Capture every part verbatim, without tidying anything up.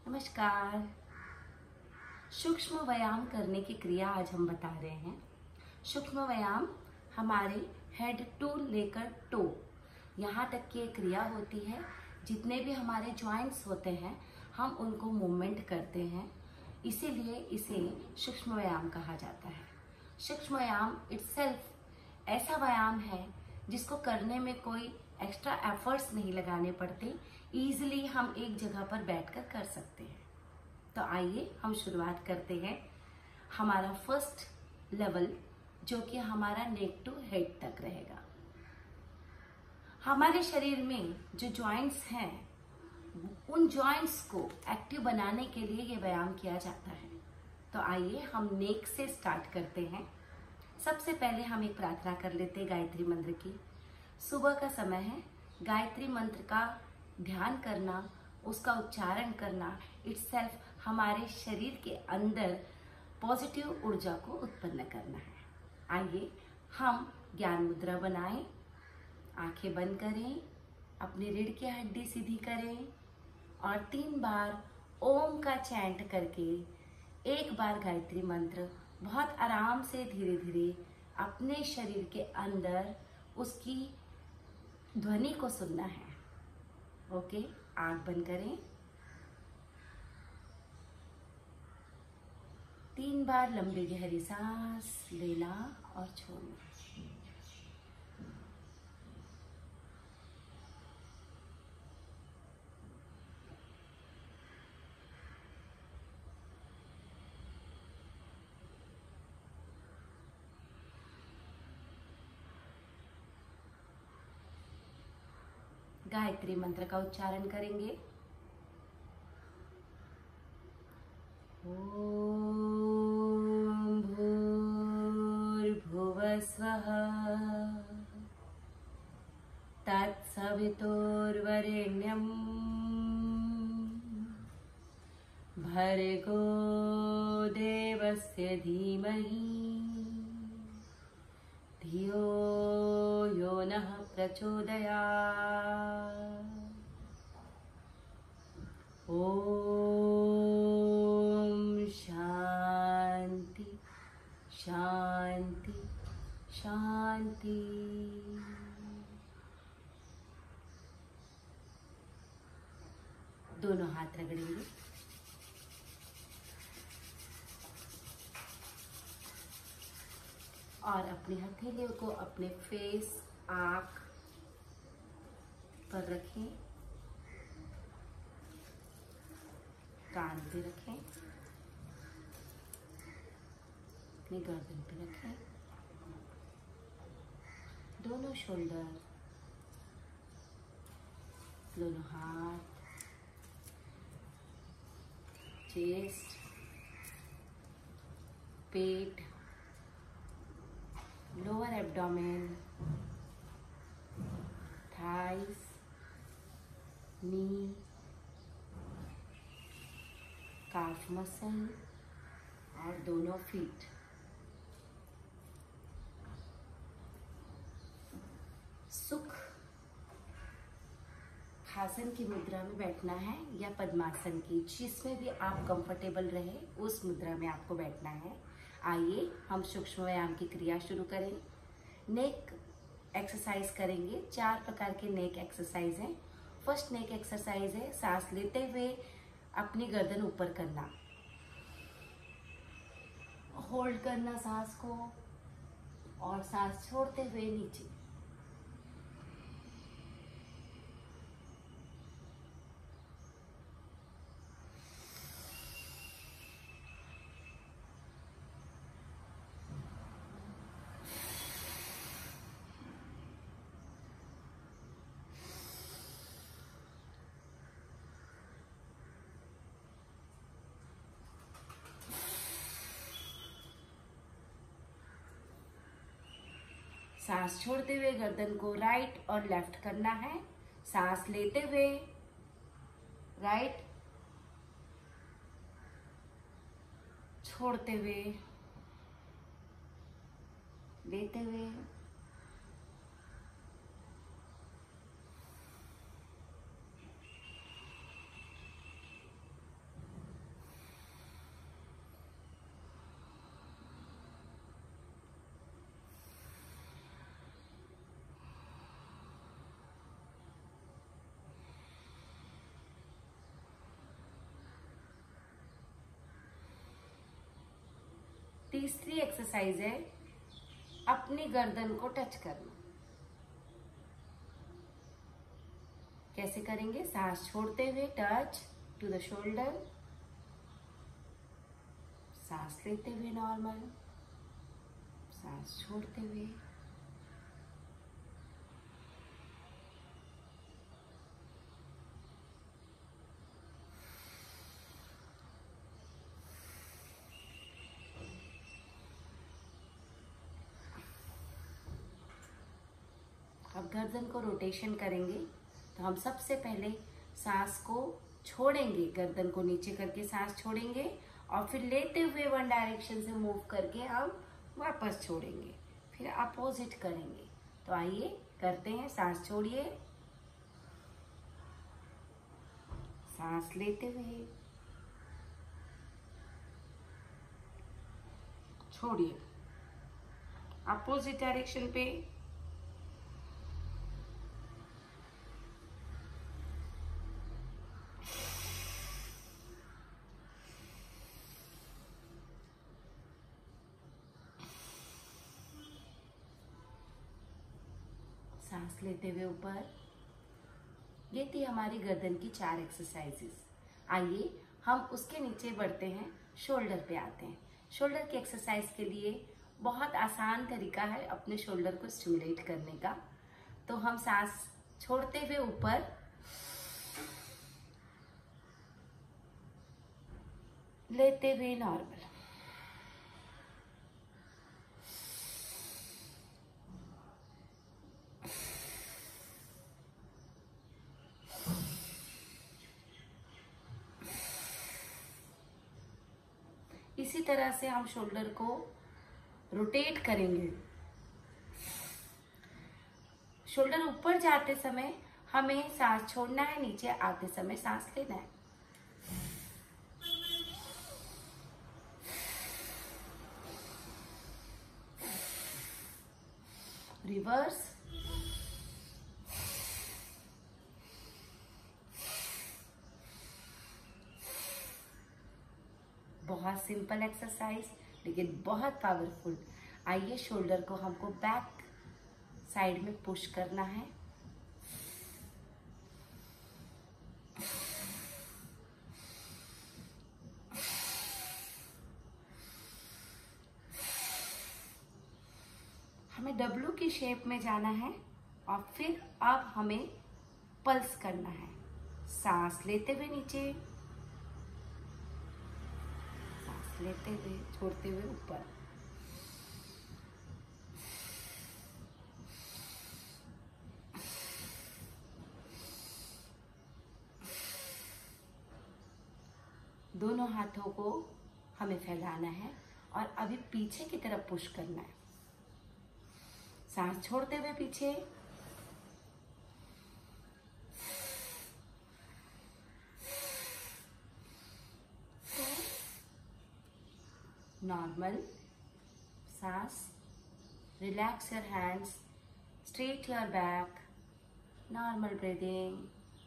नमस्कार। सूक्ष्म व्यायाम करने की क्रिया आज हम बता रहे हैं। सूक्ष्म व्यायाम हमारे हेड टू लेकर टो यहाँ तक की एक क्रिया होती है। जितने भी हमारे जॉइंट्स होते हैं हम उनको मूवमेंट करते हैं, इसीलिए इसे सूक्ष्म व्यायाम कहा जाता है। सूक्ष्म व्यायाम इटसेल्फ ऐसा व्यायाम है जिसको करने में कोई एक्स्ट्रा एफर्ट्स नहीं लगाने पड़ते, इजीली हम एक जगह पर बैठकर कर सकते हैं। तो आइए हम शुरुआत करते हैं। हमारा फर्स्ट लेवल जो कि हमारा नेक टू हेड तक रहेगा। हमारे शरीर में जो जॉइंट्स हैं उन जॉइंट्स को एक्टिव बनाने के लिए ये व्यायाम किया जाता है। तो आइए हम नेक से स्टार्ट करते हैं। सबसे पहले हम एक प्रार्थना कर लेते हैं गायत्री मंत्र की। सुबह का समय है, गायत्री मंत्र का ध्यान करना, उसका उच्चारण करना इटसेल्फ हमारे शरीर के अंदर पॉजिटिव ऊर्जा को उत्पन्न करना है। आइए हम ज्ञान मुद्रा बनाएं, आंखें बंद करें, अपनी रीढ़ की हड्डी सीधी करें और तीन बार ओम का चैंट करके एक बार गायत्री मंत्र बहुत आराम से धीरे धीरे अपने शरीर के अंदर उसकी ध्वनि को सुनना है। ओके, आंख बंद करें, तीन बार लंबी गहरी सांस लेना और छोड़ना। गायत्री मंत्र का उच्चारण करेंगे। ओम भूर्भुवः स्वः तत्सवितुर्वरेण्यं भर्गो देवस्य धीमहि धियो यो नः प्रचोदयात्। ओम शांति शांति शांति। दोनों हाथ रगड़ेंगे। और अपनी हथेलियों को अपने फेस, आंख पर रखें, कान पे रखें, अपनी गर्दन पे रखें। दोनों शोल्डर, दोनों हाथ, चेस्ट, पेट, lower abdomen, thighs, knee, calf muscle और दोनों फीट। सुख आसन की मुद्रा में बैठना है या पद्मासन की, जिसमें भी आप कंफर्टेबल रहे उस मुद्रा में आपको बैठना है। आइए हम सूक्ष्म व्यायाम की क्रिया शुरू करें। नेक एक्सरसाइज करेंगे। चार प्रकार के नेक एक्सरसाइज हैं। फर्स्ट नेक एक्सरसाइज है सांस लेते हुए अपनी गर्दन ऊपर करना, होल्ड करना सांस को और सांस छोड़ते हुए नीचे। सांस छोड़ते हुए गर्दन को राइट और लेफ्ट करना है। सांस लेते हुए राइट, छोड़ते हुए लेते हुए तीसरी एक्सरसाइज है अपनी गर्दन को टच करना। कैसे करेंगे? सांस छोड़ते हुए टच टू द शोल्डर, सांस लेते हुए नॉर्मल, सांस छोड़ते हुए। अब गर्दन को रोटेशन करेंगे तो हम सबसे पहले सांस को छोड़ेंगे, गर्दन को नीचे करके सांस छोड़ेंगे और फिर लेते हुए वन डायरेक्शन से मूव करके हम वापस छोड़ेंगे, फिर अपोजिट करेंगे। तो आइए करते हैं। सांस छोड़िए, सांस लेते हुए छोड़िए, अपोजिट डायरेक्शन पे। सांस लेते हुए ऊपर। ये थी हमारी गर्दन की चार एक्सरसाइजेस। आइए हम उसके नीचे बढ़ते हैं, शोल्डर पे आते हैं। शोल्डर की एक्सरसाइज के लिए बहुत आसान तरीका है अपने शोल्डर को स्टिमुलेट करने का। तो हम सांस छोड़ते हुए ऊपर, लेते हुए नॉर्मल, इसी तरह से हम शोल्डर को रोटेट करेंगे। शोल्डर ऊपर जाते समय हमें सांस छोड़ना है, नीचे आते समय सांस लेना है। रिवर्स, बहुत सिंपल एक्सरसाइज लेकिन बहुत पावरफुल। आइए शोल्डर को हमको बैक साइड में पुश करना है। हमें डब्लू की शेप में जाना है और फिर अब हमें पल्स करना है। सांस लेते हुए नीचे, लेते हुए छोड़ते हुए ऊपर। दोनों हाथों को हमें फैलाना है और अभी पीछे की तरफ पुश करना है। सांस छोड़ते हुए पीछे, नॉर्मल सांस, relax your hands, straight your back, normal breathing.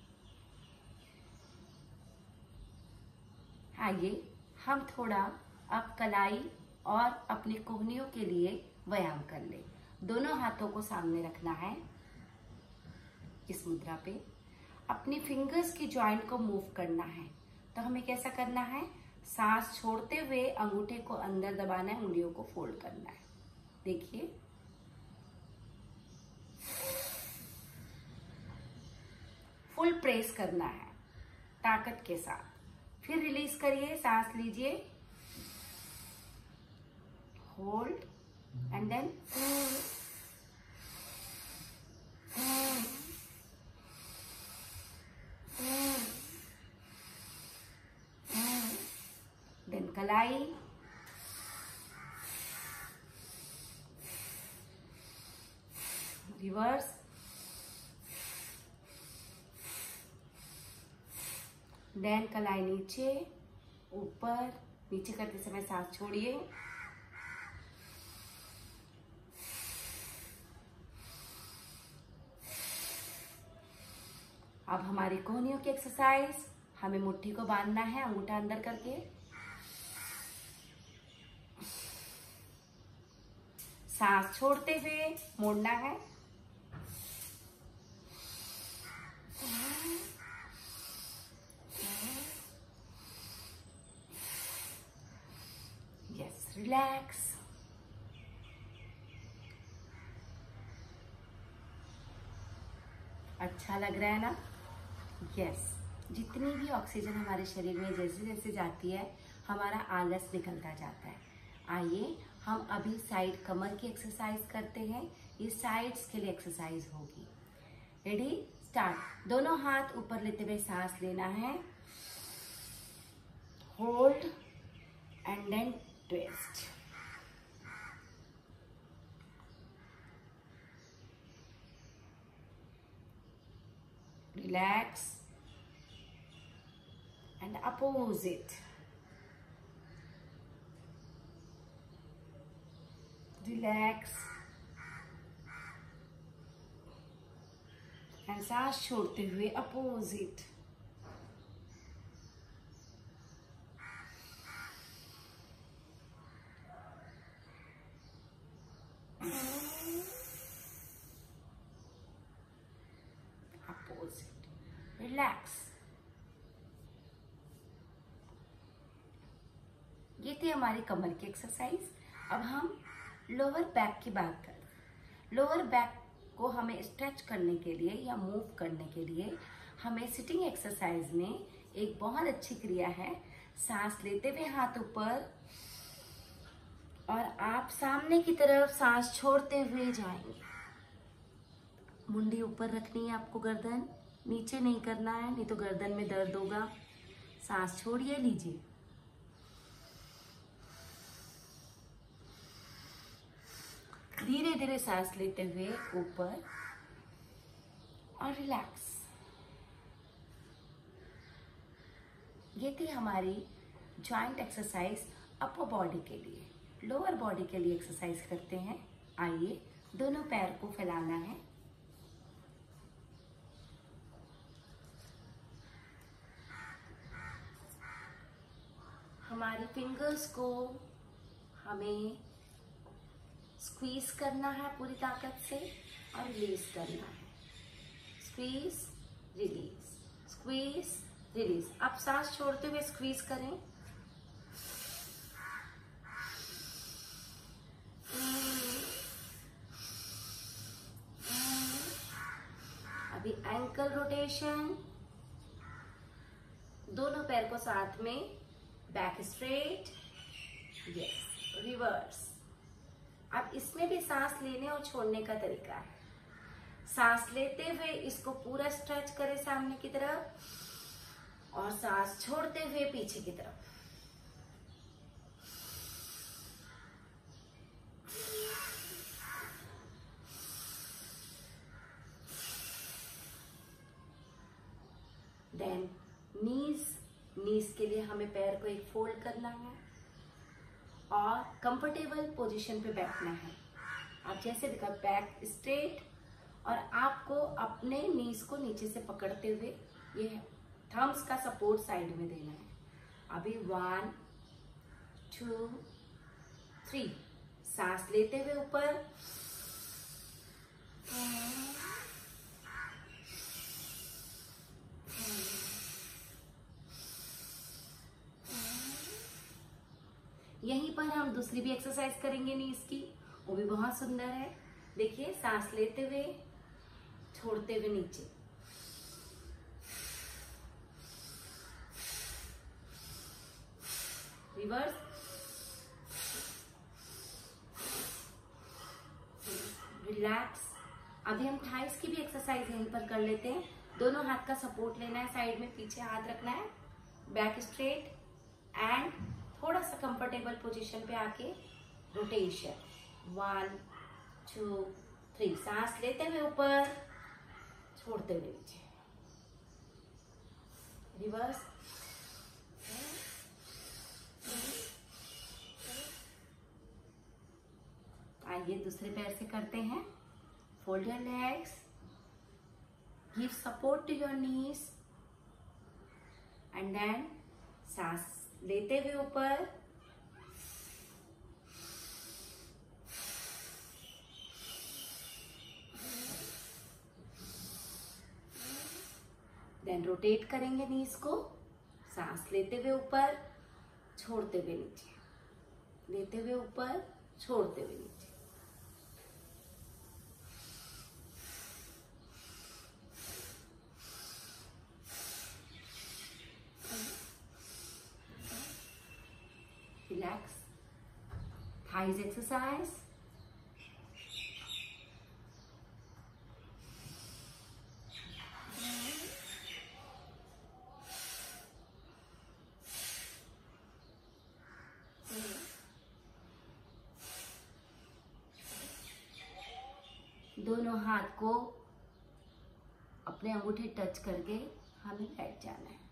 आइए हम थोड़ा अब कलाई और अपनी कोहनियों के लिए व्यायाम कर ले। दोनों हाथों को सामने रखना है इस मुद्रा पे। अपनी फिंगर्स की जॉइंट को मूव करना है। तो हमें कैसा करना है? सांस छोड़ते हुए अंगूठे को अंदर दबाना है, उंगलियों को फोल्ड करना है। देखिए, फुल प्रेस करना है ताकत के साथ। फिर रिलीज करिए, सांस लीजिए, होल्ड एंड देन देन कलाई, रिवर्स, देन कलाई नीचे, ऊपर, नीचे करते समय सांस छोड़िए, अब हमारी कोहनियों की एक्सरसाइज। हमें मुट्ठी को बांधना है, अंगूठा अंदर करके, सांस छोड़ते हुए मोड़ना है। Yes, relax. अच्छा लग रहा है ना? यस। जितनी भी ऑक्सीजन हमारे शरीर में जैसे जैसे जाती है, हमारा आलस निकलता जाता है। आइए हम अभी साइड कमर की एक्सरसाइज करते हैं। ये साइड्स के लिए एक्सरसाइज होगी। Ready, start. दोनों हाथ ऊपर लेते हुए सांस लेना है, hold and then twist. Relax and opposite. Relax and सांस छोड़ते हुए opposite. Opposite. Relax. ये थी हमारी कमर की एक्सरसाइज। अब हम लोअर बैक की बात करें। लोअर बैक को हमें स्ट्रेच करने के लिए या मूव करने के लिए हमें सिटिंग एक्सरसाइज में एक बहुत अच्छी क्रिया है। सांस लेते हुए हाथ ऊपर और आप सामने की तरफ सांस छोड़ते हुए जाएंगे। मुंडी ऊपर रखनी है आपको, गर्दन नीचे नहीं करना है, नहीं तो गर्दन में दर्द होगा। सांस छोड़िए, लीजिए। धीरे धीरे सांस लेते हुए ऊपर और रिलैक्स। ये थी हमारी जॉइंट एक्सरसाइज अपर बॉडी के लिए। लोअर बॉडी के लिए एक्सरसाइज करते हैं। आइए, दोनों पैर को फैलाना है। हमारी फिंगर्स को हमें स्क्वीज करना है पूरी ताकत से और रिलीज करना है। Squeeze, release, squeeze, release. अब सांस छोड़ते हुए स्क्वीज करें। अभी एंकल रोटेशन, दोनों पैर को साथ में, बैक स्ट्रेट, यस, रिवर्स। अब इसमें भी सांस लेने और छोड़ने का तरीका है। सांस लेते हुए इसको पूरा स्ट्रेच करें सामने की तरफ और सांस छोड़ते हुए पीछे की तरफ। देन नीज, नीज के लिए हमें पैर को एक फोल्ड करना है और कंफर्टेबल पोजीशन पे बैठना है। आप जैसे दिखा, बैक स्ट्रेट और आपको अपने नीज को नीचे से पकड़ते हुए ये थम्स का सपोर्ट साइड में देना है। अभी वन, टू, थ्री। सांस लेते हुए ऊपर, यहीं पर हम दूसरी भी एक्सरसाइज करेंगे नीज की, वो भी बहुत सुंदर है। देखिए, सांस लेते हुए छोड़ते हुए नीचे, रिवर्स, रिलैक्स। अभी हम थाइस की भी एक्सरसाइज यहीं पर कर लेते हैं। दोनों हाथ का सपोर्ट लेना है, साइड में पीछे हाथ रखना है, बैक स्ट्रेट एंड थोड़ा सा कंफर्टेबल पोजीशन पे आके रोटेशन। One, to, three. सांस लेते हुए ऊपर, छोड़ते हुए नीचे, रिवर्स। आइए दूसरे पैर से करते हैं। Fold your legs, give support to your knees and then सांस लेते हुए ऊपर, देन रोटेट करेंगे नीज को, सांस लेते हुए ऊपर, छोड़ते हुए नीचे, लेते हुए ऊपर, छोड़ते हुए नीचे। Relax. Thighs exercise. दोनों हाथ को अपने अंगूठे टच करके हमें बैठ जाना है।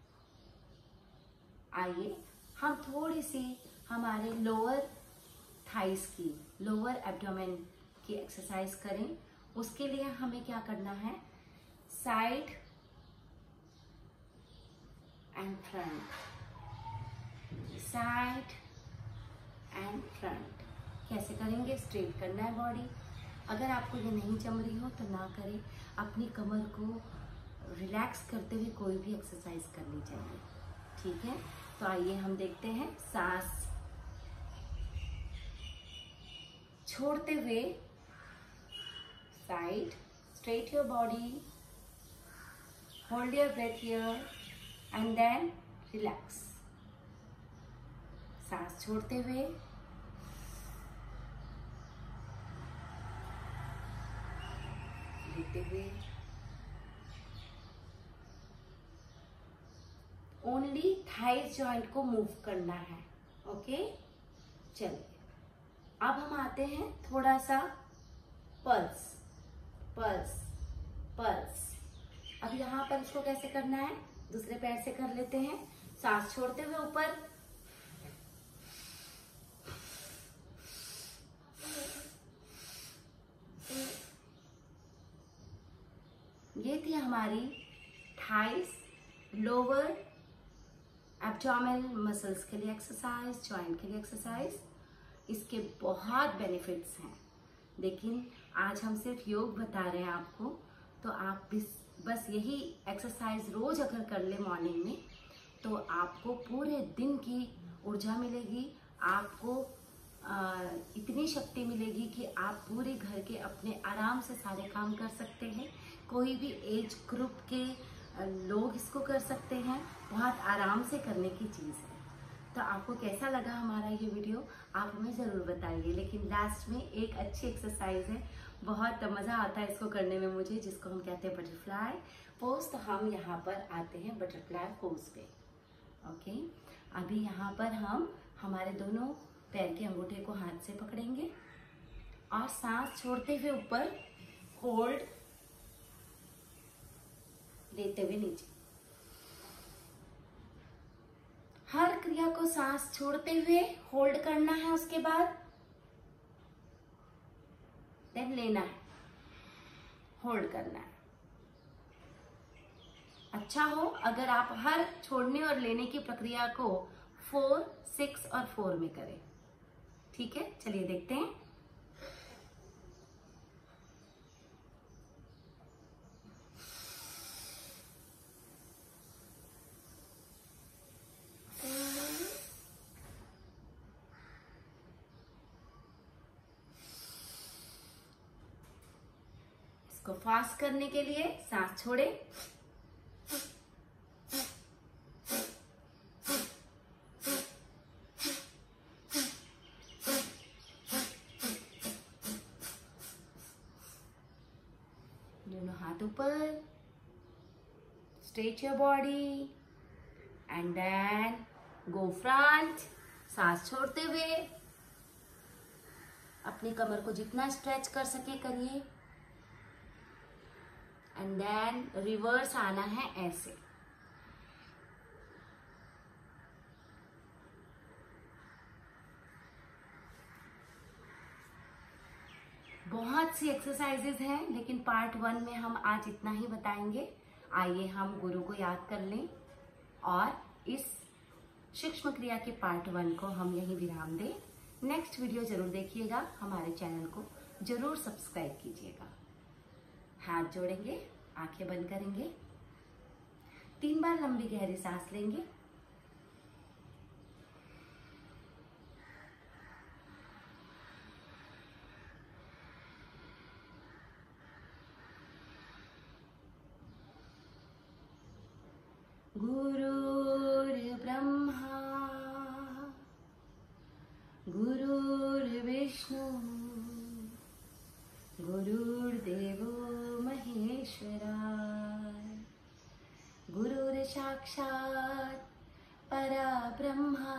आइए हम थोड़ी सी हमारे लोअर थाइस की, लोअर एब्डोमेन की एक्सरसाइज करें। उसके लिए हमें क्या करना है, side and front, side and front. कैसे करेंगे, स्ट्रेट करना है बॉडी। अगर आपको ये नहीं जम रही हो तो ना करें, अपनी कमर को रिलैक्स करते हुए कोई भी एक्सरसाइज करनी चाहिए, ठीक है। तो आइए हम देखते हैं। सांस छोड़ते हुए side, straight your body, hold your breath here and then relax. सांस छोड़ते हुए, लेते हुए। ओनली थाइस जॉइंट को मूव करना है, ओके। चलिए अब हम आते हैं थोड़ा सा पल्स, पल्स, पल्स। अब यहाँ पर इसको कैसे करना है, दूसरे पैर से कर लेते हैं। सांस छोड़ते हुए ऊपर, ये थी हमारी थाइस लोअर एब्डोमिनल मसल्स के लिए एक्सरसाइज, जॉइंट के लिए एक्सरसाइज। इसके बहुत बेनिफिट्स हैं, लेकिन आज हम सिर्फ योग बता रहे हैं आपको। तो आप बस यही एक्सरसाइज रोज अगर कर ले मॉर्निंग में, तो आपको पूरे दिन की ऊर्जा मिलेगी, आपको आ, इतनी शक्ति मिलेगी कि आप पूरे घर के अपने आराम से सारे काम कर सकते हैं। कोई भी एज ग्रुप के लोग इसको कर सकते हैं, बहुत आराम से करने की चीज़ है। तो आपको कैसा लगा हमारा ये वीडियो, आप हमें ज़रूर बताइए। लेकिन लास्ट में एक अच्छी एक्सरसाइज है, बहुत मज़ा आता है इसको करने में मुझे, जिसको हम कहते हैं बटरफ्लाई पोज। तो हम यहाँ पर आते हैं बटरफ्लाई पोज पे, ओके। अभी यहाँ पर हम हमारे दोनों पैर के अंगूठे को हाथ से पकड़ेंगे और सांस छोड़ते हुए ऊपर, होल्ड, लेते हुए नीचे। हर क्रिया को सांस छोड़ते हुए होल्ड करना है, उसके बाद देन लेना है, होल्ड करना है। अच्छा हो अगर आप हर छोड़ने और लेने की प्रक्रिया को फोर, सिक्स और फोर में करें, ठीक है। चलिए देखते हैं। इसको फास्ट करने के लिए सांस छोड़े, दोनों हाथ ऊपर, stretch your body and then go front. सांस छोड़ते हुए अपनी कमर को जितना स्ट्रेच कर सके करिए एंड देन रिवर्स आना है ऐसे। बहुत सी एक्सरसाइजेज हैं, लेकिन पार्ट वन में हम आज इतना ही बताएंगे। आइए हम गुरु को याद कर लें और इस सूक्ष्म क्रिया के पार्ट वन को हम यहीं विराम दें। नेक्स्ट वीडियो जरूर देखिएगा, हमारे चैनल को जरूर सब्सक्राइब कीजिएगा। हाथ जोड़ेंगे, आंखें बंद करेंगे। तीन बार लंबी गहरी सांस लेंगे। गुरुर्ब्रह्मा गुरुर्विष्णु गुरुर्देवो महेश्वरा गुरुर्साक्षात् परब्रह्मा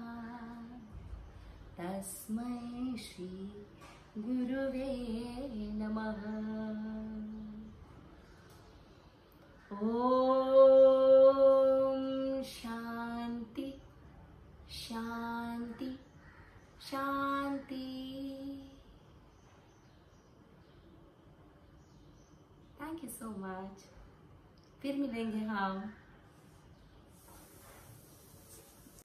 तस्मै श्री गुरुवे नमः। ओम शांति शांति शांति। Thank you so much. फिर मिलेंगे हम।